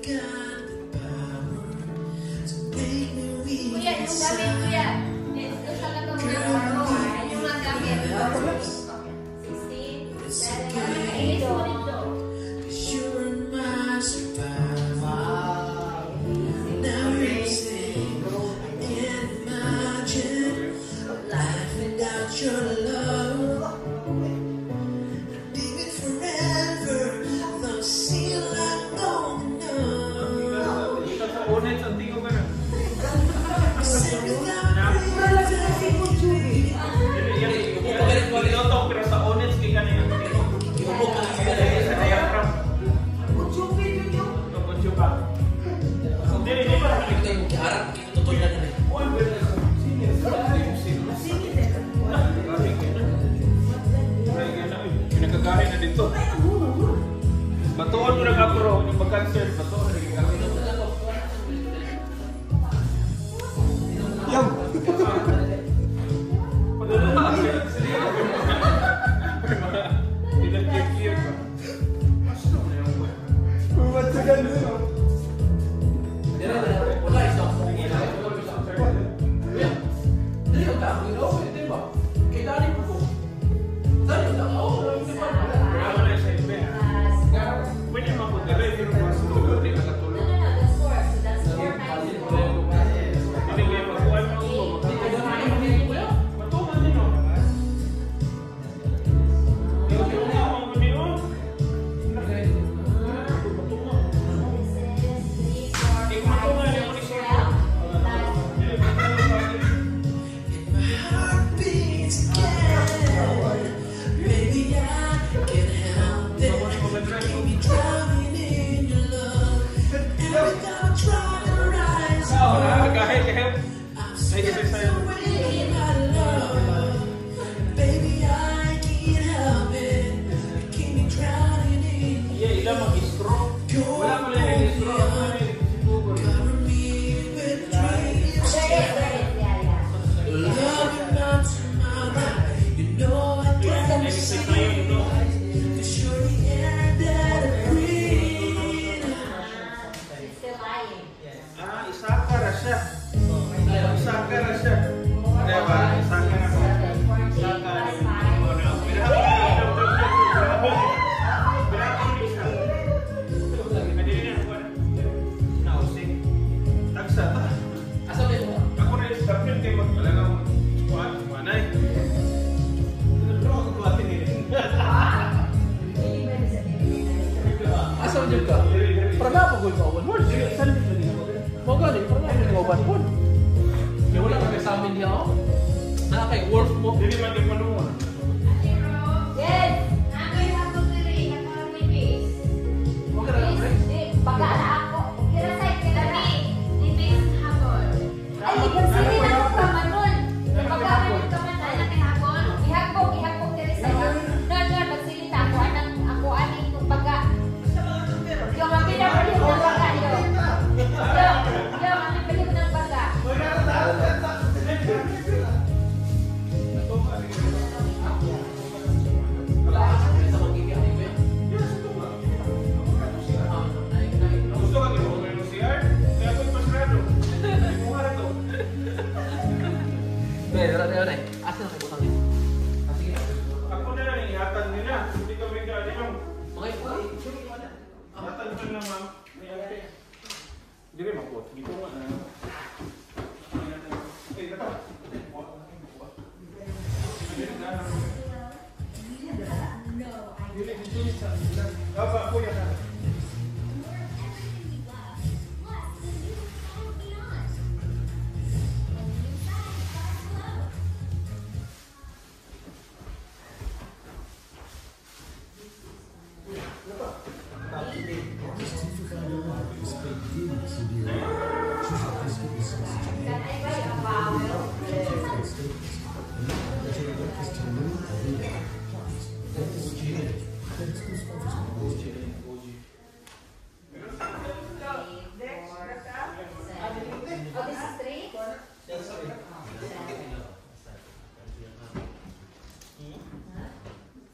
Kuya, yung gamit kuya. Dito sa katong mga baro, yung mga gamit. 16, 7, 8, your love, leave it forever. Don't seem like no. Pinagkagahin na dito. Batuan mo ng apro, yung mag-cancer, batuan na gagawin. Yung! Pinag-kir-kir ka. Basta mo na yung buwan. Pumatsagan nyo.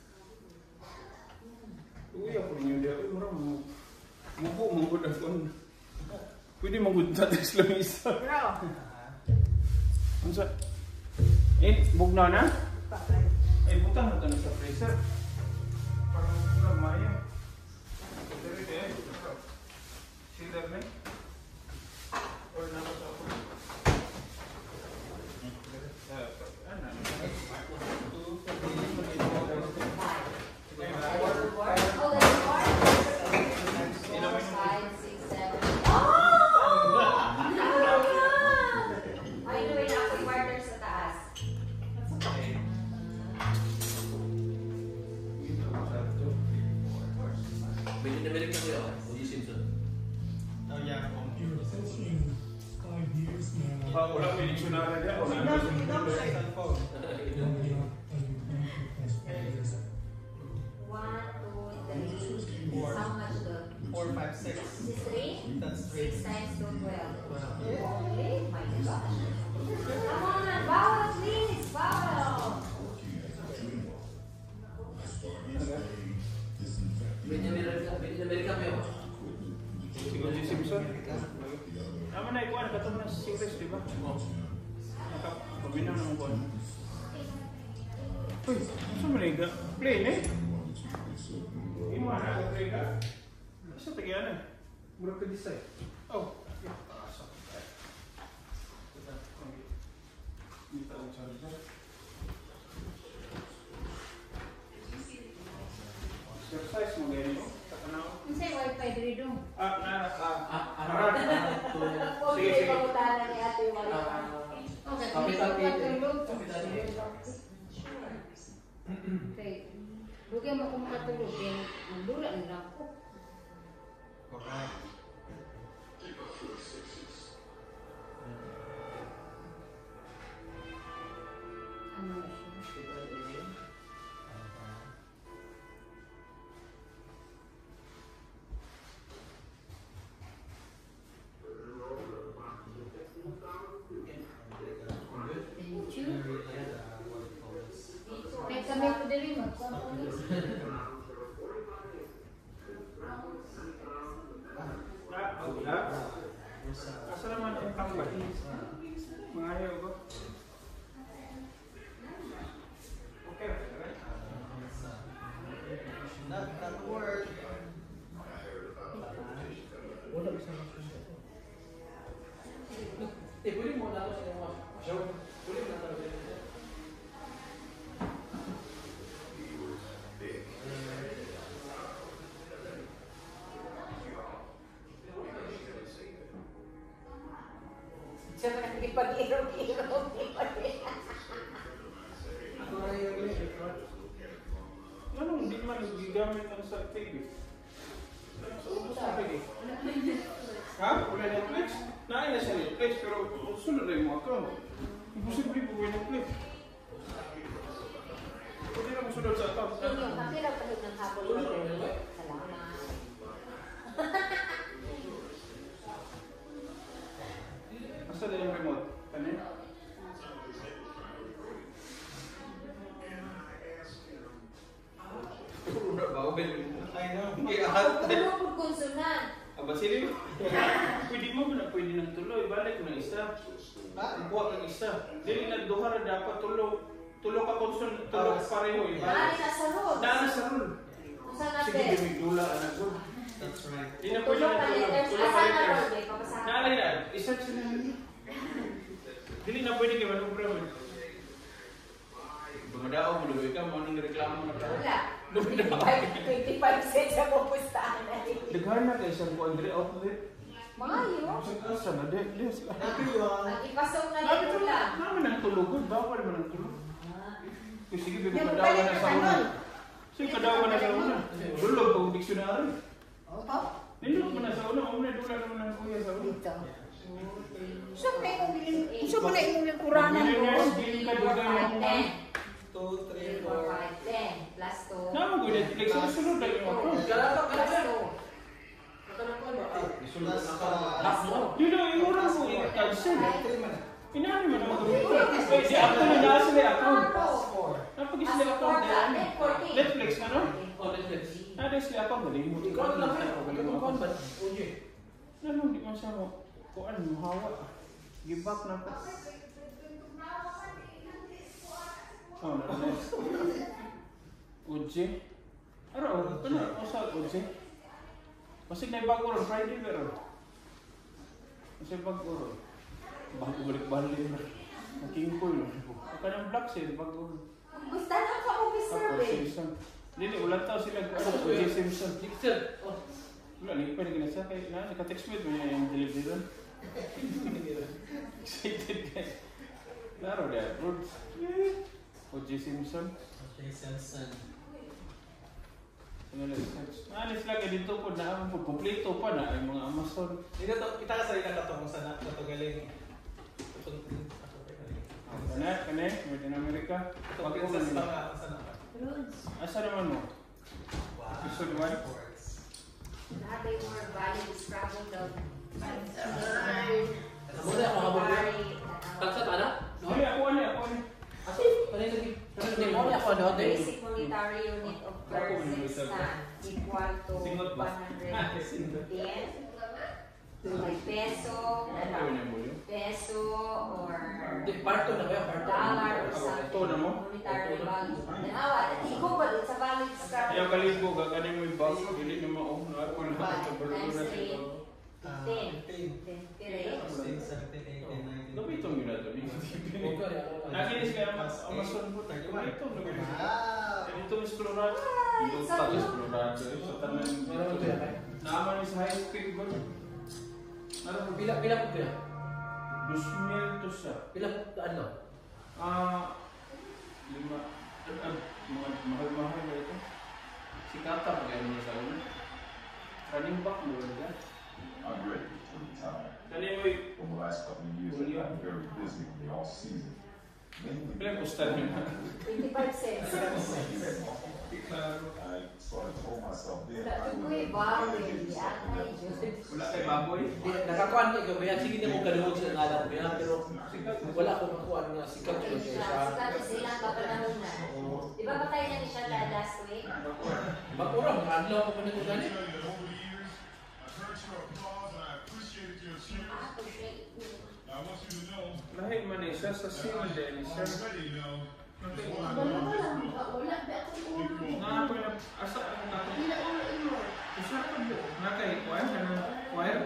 Uy, ako niyo dia orang mubo menggoda kon. Pwede magunta tayo sa lamisa. Bro. Ano sa? Bugnaw na? Butang na ito na sa freezer. Parang bugnaw mayo. Dari kaya. Silag na. Or na sa ako. Wala may dictionary niya. Wala may cellphone. 4. How much though? 4, 5, 6. This is 3? That's 6 3. times 2, 12. Okay, my gosh. Come on, bawal please, bawal. Siguro si Simpson. Tama na ikuan, katong na si Chris, di ba? Pabinaw naman ko. Uy, saan mo na plain eh? Hindi mo na play ka? Isa tagyan eh. Murag ka disay. Oh. Hindi taong charger. Exercise mo ganyan mo? Takanaw? Ano sa'yo wifi diri doon? Sige, sige. Pagkutahan ni ate yung wifi. Okay, patulog. Okay. Bugyan mo kung makatulog. Ang dula nila ko. Correct. Ano siya? Thank you. May kami ko dali magsasabi. Asa naman ang tambay? Mga ayaw ko. Okay, right? That word. Pwede mo na ako sa mga show. Pwede mo na ako sa mga Siya na nagpag-irog-irog. Anong hindi man gigamit ang sa TV? Sa ubos sa TV. Ha? Wala Netflix? Nain na siya Netflix, pero sunod na yung mga account. Imposible po yung Netflix. Pwede na masunod sa account. Inyo, kasi lang pagod ng hapon. Salamat. Asa na yung remote? Kanin? Udah bau ben. I know. Ano po konsunan? Aba sili. Pwede mo na pwede nang tuloy balik na isa. Buwa kang isa. Dili na duha na dapat tulo ka konsul tulo pareho iba. Dali na sa road. Dana sa rule. Usa na Sige din. bimig dula anak ko. That's right. Di na pwede Tulog na ka tulo. letters. Tulo Asa ka na road letters. eh. Papasahan. Naalay na. Isa sila. Dili na pwede kay manubra mo. Dumadao mo dulo ka mo nang reklamo na ka. Wala. 25 cents ako pustahan na rin. Daghan na kay siyang Andre outlet. Mayo. Asa na di sila. Ang ipasok na rin wala. Naman ang tulugod, bawal man ang tulog. Sige, bigyan Yung kadawa balik na na sa una. kanon. Sige, kadawa na sa una. Dulog pag dictionary. Opo. Nindot mo na sa una, umna dula naman ang kuya sa una. Dito. Siya pa yung bilin. Siya pa na yung kurana Bilin ko. niya, bilin ka dula yung 2, 3, 4, 4. 5, 10. Plus 2. Naman ko, Netflix, sunod na yung ako. Plus 2. Dito, yung mura mo, i-cancel. 3 man. Inani mo naman kami. Wait, di ako na nasa may account. Opo. Napagis sila account na yan. Netflix, ano? Oh, Netflix. Nada sila account, mali mo. Ikaw lang, ikaw lang ba? Ano, di man siya mo. Kuan, mahawa. Give back na ko. Oh, nice. Uji. Ano, sa uji? Masig na bago ron, Friday pero. Masig bago ron. Bago balik-balik na. Making cool. Kanang black sale, bago ron. Gusto na ka mo, Mr. Ray. Dili, ulat tao sila. O.J. Simpson. Wala, hindi pa rin ginasa. Kaya naka-text mo ito yung delivery ron. Excited guys. Klaro dad. O.J. Simpson. Okay, Samson. Alis lang dito po na kompleto pa na ang mga Amazon. Kita ka sa ilang katong sa galing. Kane, made in America. Pagkin sa sana sana. Asa naman mo? Wow. Episode 1? Lahat ay more value scrabble daw. Muna ako habol. Tagsat ana? Ako ni. Aso, kanay lagi. Hindi mo ako ano din. Basic monetary unit of Kazakhstan equal to 110. Like peso, peso or Parto na ba? dollar or something. Ito na mo? Monetary value. Ikaw ba dun sa value scrabble? Ayaw kaligo, gagaling mo yung bag. Dili na mao. Ako na. Times 3, 10. 10 pire. 16, 17, 18, 19. Dapat itong gila to. Nakinis kaya Amazon po. Ito. Ito yung Colorado. Ito yung Colorado. Sa tanan. Naaman yung sa high school ba? Pila po kaya? 2,000 to siya. Pila ano? 5. Mahal-mahal na ito. Si Kata pa kaya mo sa una. Running back mo ba? I'm ready to retire. Kani mo yung... For the last couple of years, I've been very busy with the off season. Kailan kustan yun? 25 cents. So I told myself then, Wala I ko would yung baboy. Wala kay baboy? Nakakuan ka gabaya. Sige na mo kaluhod sa ngalan ko yan. Pero wala ko makuha nga sikat ko siya sa... Sikat sila ang papanahon na. Di ba ba tayo na siya last week? Bakurang, adlaw ko pa na ito gani. Lahi man eh siya sa civil din siya. Nga po yung asa ang natin. Isa pa po. Nga kay choir ka na choir.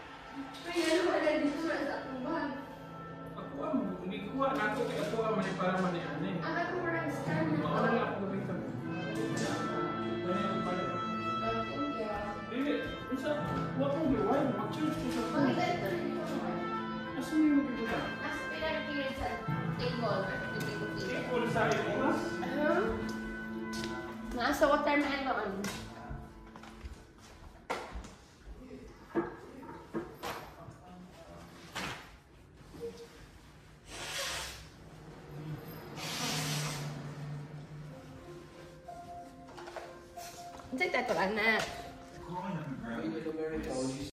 Ako ang hindi kuha na ako kaya ako ang mali para manihan eh. Mauna lang ako gamitan. Ganyan pala. Hindi. Unsa, huwag mong giway. Mag-choose ko sa phone. Asa mo yung magiging? Equal sa iwas. Nasa watermelon. Hindi tayo na. growing up in Grand Pwede ko meron ka.